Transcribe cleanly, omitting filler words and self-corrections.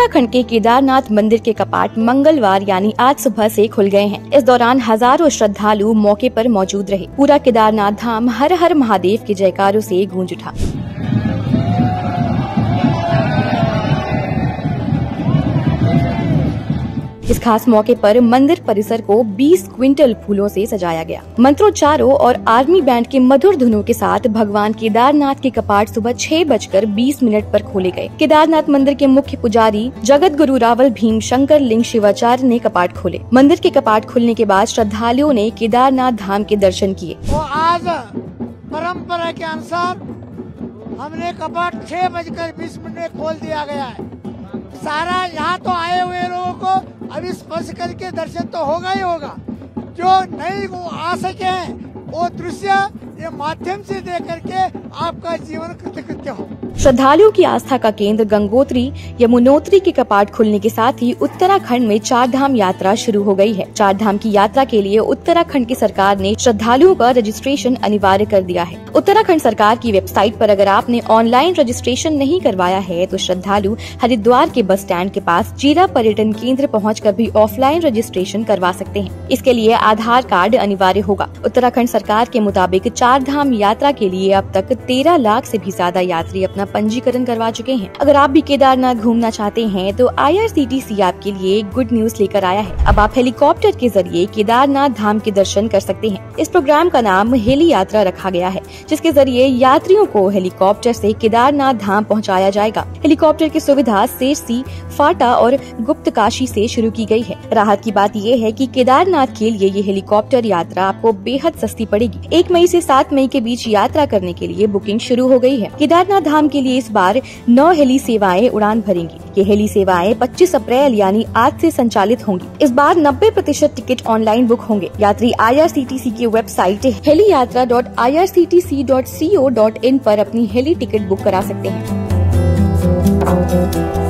उत्तराखंड के केदारनाथ मंदिर के कपाट मंगलवार यानी आज सुबह से खुल गए हैं। इस दौरान हजारों श्रद्धालु मौके पर मौजूद रहे। पूरा केदारनाथ धाम हर हर महादेव के जयकारों से गूंज उठा। इस खास मौके पर मंदिर परिसर को 20 क्विंटल फूलों से सजाया गया। मंत्रोच्चारों और आर्मी बैंड के मधुर धुनों के साथ भगवान केदारनाथ के कपाट सुबह 6:20 पर खोले गए। केदारनाथ मंदिर के मुख्य पुजारी जगत गुरु रावल भीम शंकर लिंग शिवाचार्य ने कपाट खोले। मंदिर के कपाट खुलने के बाद श्रद्धालुओं ने केदारनाथ धाम के दर्शन किए। तो आज परंपरा के अनुसार हमने कपाट 6:20 में खोल दिया गया है। सारा यहाँ तो आए हुए लोगों को अभी स्पर्श करके दर्शन तो होगा ही होगा। जो नहीं वो आ सके हैं वो दृश्य ये माध्यम से देख करके आपका जीवन कृतकृत्य हो। श्रद्धालुओं की आस्था का केंद्र गंगोत्री यमुनोत्री के कपाट खुलने के साथ ही उत्तराखंड में 4 धाम यात्रा शुरू हो गई है। 4 धाम की यात्रा के लिए उत्तराखंड की सरकार ने श्रद्धालुओं का रजिस्ट्रेशन अनिवार्य कर दिया है। उत्तराखंड सरकार की वेबसाइट पर अगर आपने ऑनलाइन रजिस्ट्रेशन नहीं करवाया है तो श्रद्धालु हरिद्वार के बस स्टैंड के पास जीरा पर्यटन केंद्र पहुँच भी ऑफलाइन रजिस्ट्रेशन करवा सकते हैं। इसके लिए आधार कार्ड अनिवार्य होगा। उत्तराखंड सरकार के मुताबिक 4 धाम यात्रा के लिए अब तक 13 लाख से भी ज्यादा यात्री अपना पंजीकरण करवा चुके हैं। अगर आप भी केदारनाथ घूमना चाहते हैं तो IRCTC आपके लिए गुड न्यूज लेकर आया है। अब आप हेलीकॉप्टर के जरिए केदारनाथ धाम के दर्शन कर सकते हैं। इस प्रोग्राम का नाम हेली यात्रा रखा गया है, जिसके जरिए यात्रियों को हेलीकॉप्टर से केदारनाथ धाम पहुंचाया जाएगा। हेलीकॉप्टर की सुविधा सेरसी, फाटा और गुप्तकाशी से शुरू की गई है। राहत की बात यह है कि केदारनाथ के लिए ये हेलीकॉप्टर यात्रा आपको बेहद सस्ती पड़ेगी। 1 मई से 7 मई के बीच यात्रा करने के लिए बुकिंग शुरू हो गई है। केदारनाथ धाम के लिए इस बार 9 हेली सेवाएं उड़ान भरेंगी। ये हेली सेवाएं 25 अप्रैल यानी आज से संचालित होंगी। इस बार 90% टिकट ऑनलाइन बुक होंगे। यात्री IRCTC की वेबसाइट heliyatra.irctc.co.in पर अपनी हेली टिकट बुक करा सकते हैं।